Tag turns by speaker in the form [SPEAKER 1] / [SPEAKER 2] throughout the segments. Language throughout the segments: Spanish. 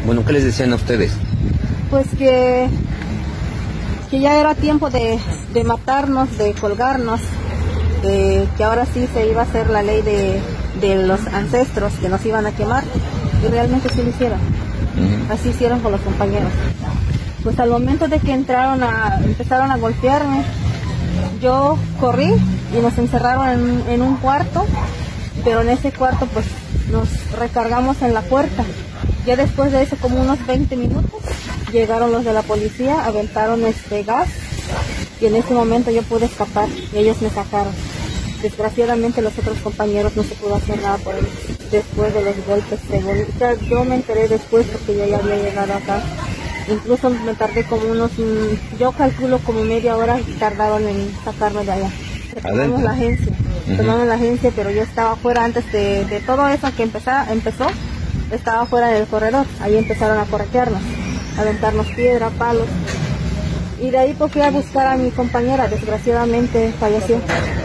[SPEAKER 1] Bueno, ¿qué les decían a ustedes?
[SPEAKER 2] Pues que ya era tiempo de matarnos, de colgarnos, que ahora sí se iba a hacer la ley de los ancestros, que nos iban a quemar, y realmente sí lo hicieron. Así hicieron con los compañeros. Pues al momento de que empezaron a golpearme, yo corrí y nos encerraron en un cuarto, pero en ese cuarto pues nos recargamos en la puerta. Ya después de eso, como unos 20 minutos, llegaron los de la policía, aventaron gas, y en ese momento yo pude escapar y ellos me sacaron. Desgraciadamente los otros compañeros no se pudo hacer nada por ellos después de los golpes. Yo me enteré después porque yo ya había llegado acá. Incluso me tardé como yo calculo como media hora tardaron en sacarme de allá. Tomamos la agencia, pero yo estaba fuera antes de todo eso que empezó. Estaba fuera del corredor, ahí empezaron a corretearnos, a aventarnos piedra, palos, y de ahí pues fui a buscar a mi compañera, desgraciadamente falleció.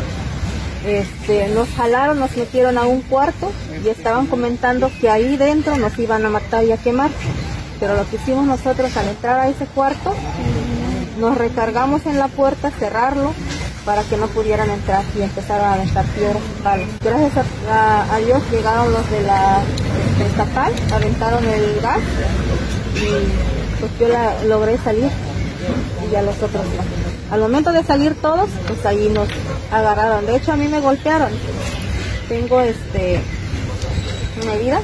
[SPEAKER 2] Nos jalaron, nos metieron a un cuarto y estaban comentando que ahí dentro nos iban a matar y a quemar, pero lo que hicimos nosotros al entrar a ese cuarto, nos recargamos en la puerta, cerrarlo, para que no pudieran entrar, y empezaron a aventar piedras y palos. Gracias a Dios llegaron los de la estatal, aventaron el gas y pues yo logré salir y a los otros no. Al momento de salir todos, pues ahí nos agarraron. De hecho a mí me golpearon. Tengo una herida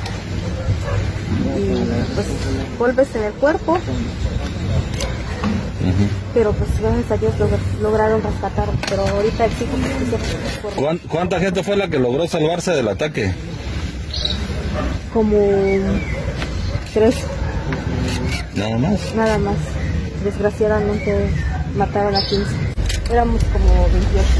[SPEAKER 2] y pues golpes en el cuerpo. Pero pues gracias a Dios lograron rescatar, pero ahorita exijo justicia.
[SPEAKER 3] ¿Cuánta gente fue la que logró salvarse del ataque?
[SPEAKER 2] Como 3.
[SPEAKER 3] ¿Nada más?
[SPEAKER 2] Nada más. Desgraciadamente mataron a 15. Éramos como 28.